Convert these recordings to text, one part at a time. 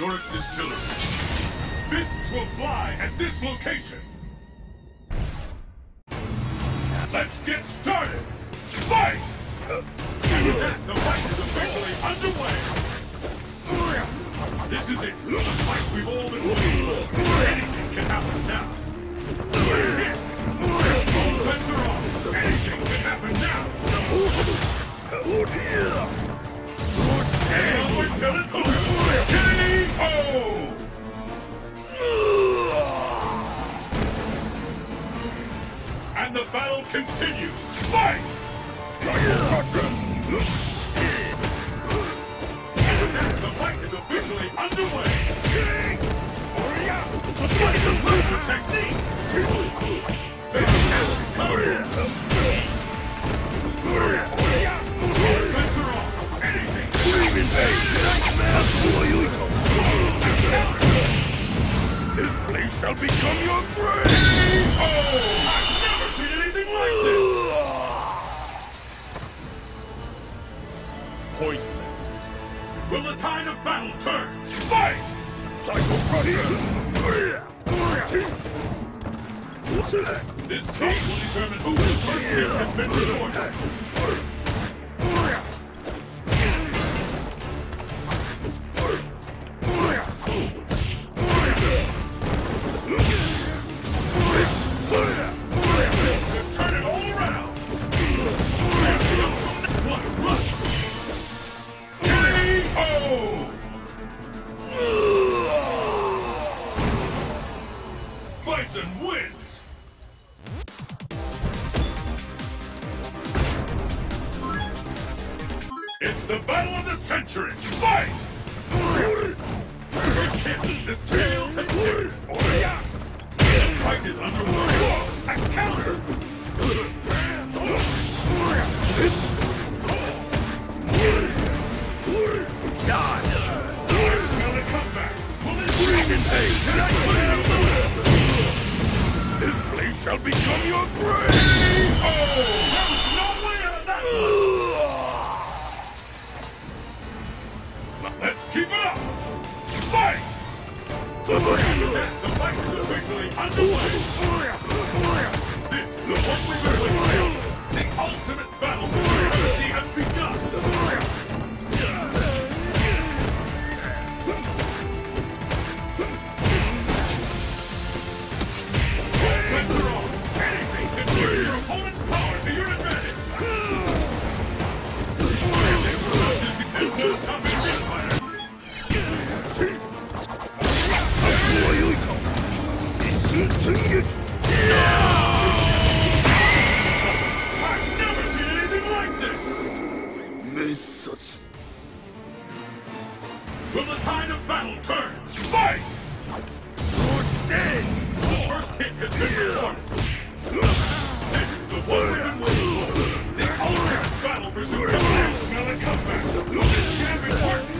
Forest Distillery. Fists will fly at this location. Let's get started! Fight! The fight is officially underway! This is it, the fight we've all been waiting for. Anything can happen now. We're hit! All bets are off. Anything can happen now. Hang on until it's over. K.O. And the battle continues. Fight! The fight is officially underway. What's the perfect technique? This place shall become your grave! Oh! I've never seen anything like this! Pointless. Will the tide of battle turn? Fight! Psycho This case will determine who his first hit has been restored. Turn it all around! One rush! K.O. Bison wins! It's the battle of the century! Fight! The scales have tipped! The fight is underway! A counter! God! I smell a comeback! Will this bring in pain? This place shall become your grave! Oh! There's no way out of that one! Let's keep it up! Fight! The fight is officially underway! This is the one we've been waiting for! The ultimate battle for humanity has begun! Anything can turn your opponent's power to your advantage! There's no stopping this fighter! I've never seen anything like this! Will the tide of battle turn? Fight! The first hit has been recorded. This is the one we've been waiting for. The ultimate battle for supremacy. Smell a comeback. This can't be working.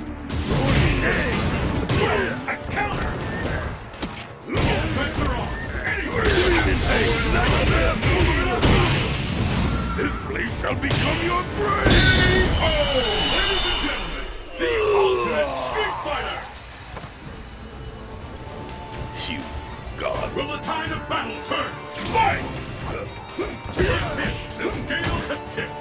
A counter. All bets are on. Anywhere. This place shall become your grave. Oh, ladies and gentlemen, the ultimate Street Fighter. God. Will the tide of battle turn? Fight! First hit, the scales have tipped.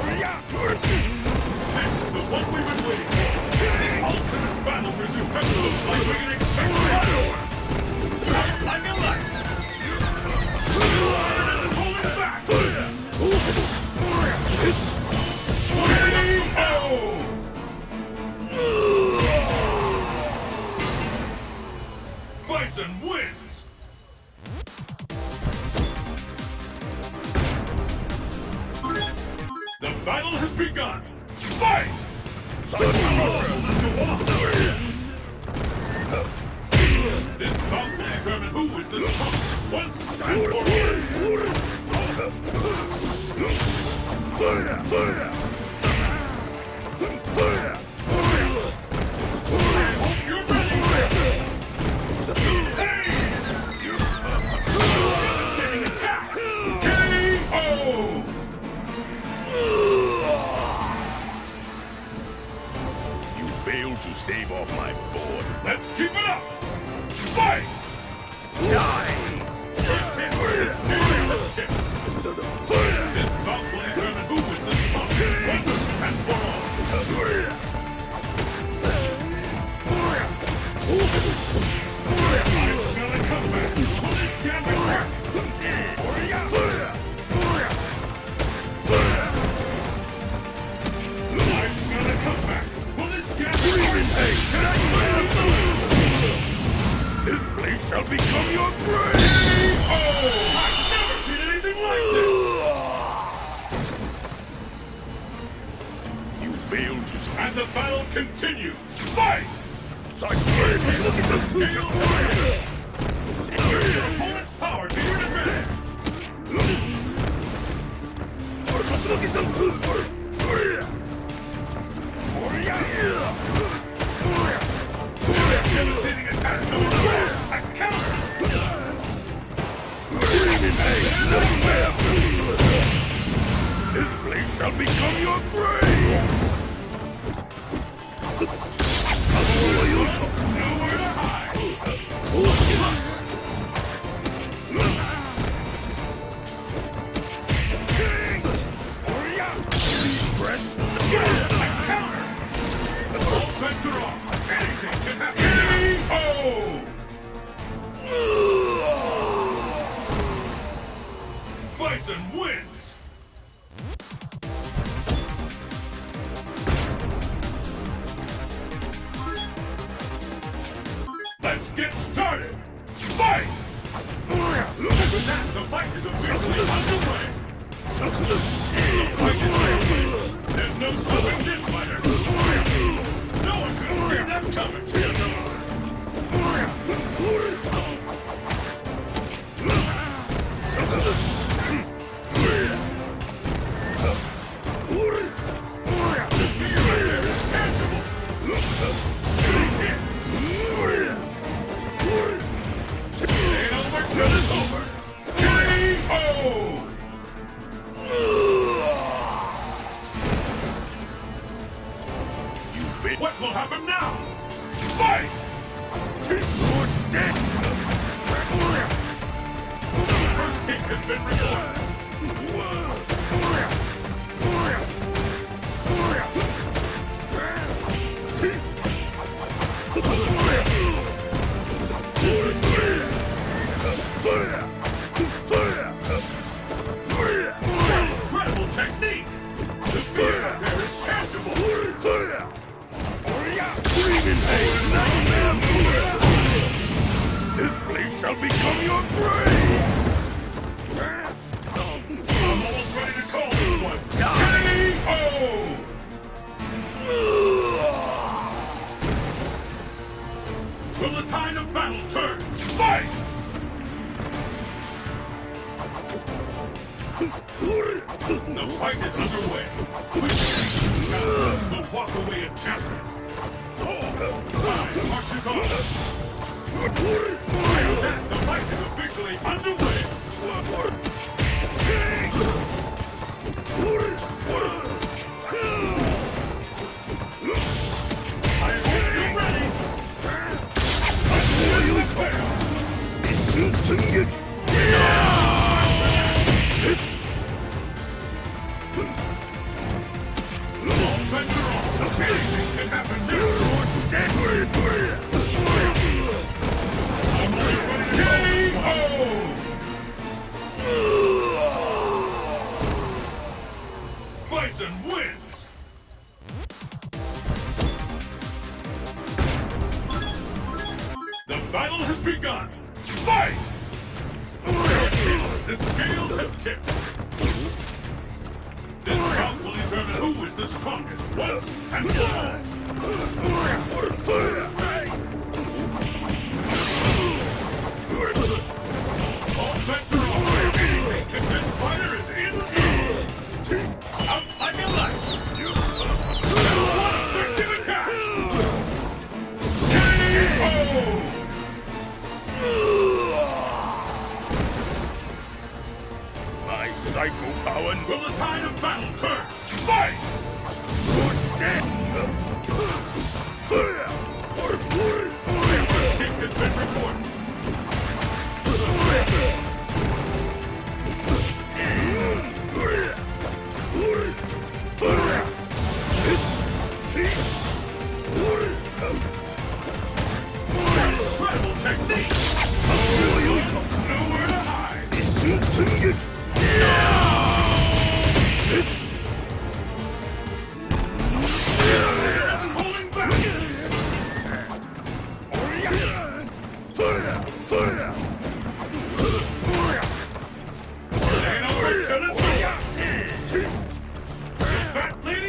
This is the one we've been waiting for. The ultimate battle for supremacy. Looks like we can expect fireworks. Just like a light. Pulling back. K.O. Bison wins! The battle has begun! Fight! This bout will determine who is the strongest once and for failed failed to stave off my board. Let's keep it up! Fight! Die! This bout will determine who is the strongest once and for all. I'm gonna come back. Will this gambit work? I'm gonna come back. Will this gambit work? This place shall become your grave! Oh! I've never seen anything like this! You failed to stand. And the battle continues! Fight! Such brains look at the Scale fire! Use your opponent's power to your advantage! Devastating attack coming through! A counter! This place shall become your grave! Nowhere to hide! A counter! All bets are off! Anything can happen! Bison wins! Let's get started! Fight! With that, the fight is officially underway! The fight is real. There's no stopping this fighter! No one could have seen that coming! What will happen now? Fight! The first kick has been recorded. Incredible technique! The fear out there is tangible! This place shall become your grave! I'm almost ready to call this one! K.O. Will the tide of battle turn? Fight! The fight is underway. Will walk away a champion. Time marches on. The fight is officially underway. I hope you're ready. All bets are off. Anything can happen now. I'm ready to K.O. Bison wins. The battle has begun. Fight! The scales have tipped. This bout will determine who is the strongest once and for all. All bets are off. This fighter is in. Out like a light. What effective attack! K.O. My psycho power Will the tide of battle turn? Fight! will stand.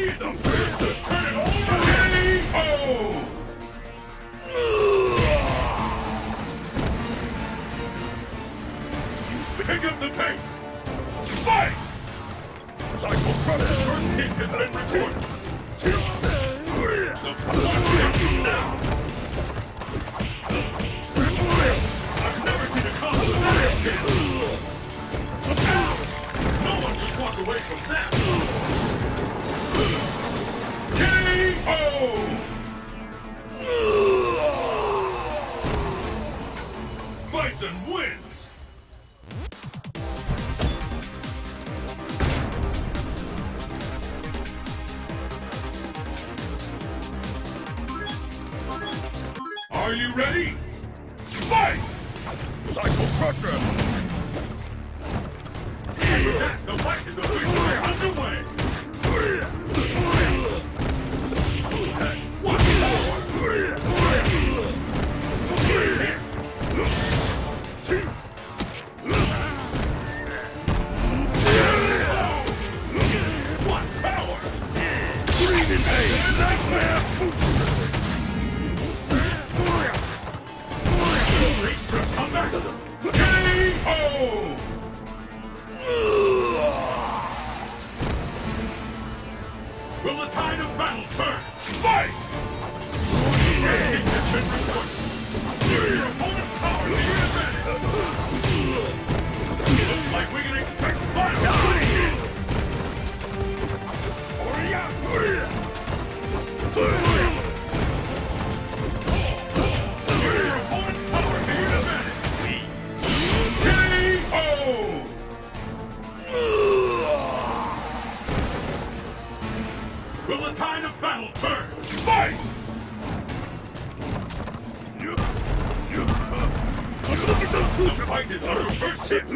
He's a prince! Turn it all around! K.O. Pick up the pace! Fight! Psycho Crusher! First hit has been recorded! The power now! I've never seen a combo that intense! No one can walk away from that! K.O. Bison wins! Are you ready? Fight! Psycho Crusher! The fight is officially underway! What power! Breathing pain! Nightmare! Come back! K.O. Will the tide of battle turn? Fight! Your opponent's power to your advantage! Looks like we can expect violence! Your opponent's power to your advantage! K.O. Will the tide of battle turn? Fight! The fight is under first hit.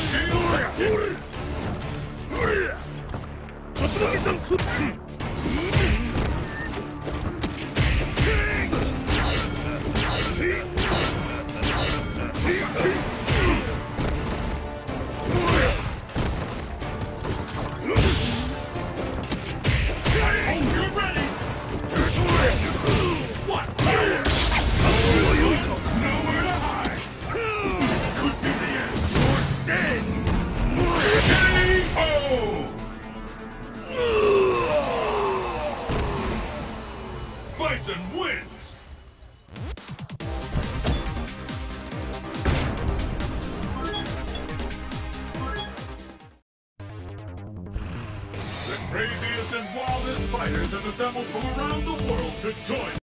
You're ready! What power! Nowhere to hide! Could be the end! K.O. Bison wins! The craziest and wildest fighters have assembled from around the world to join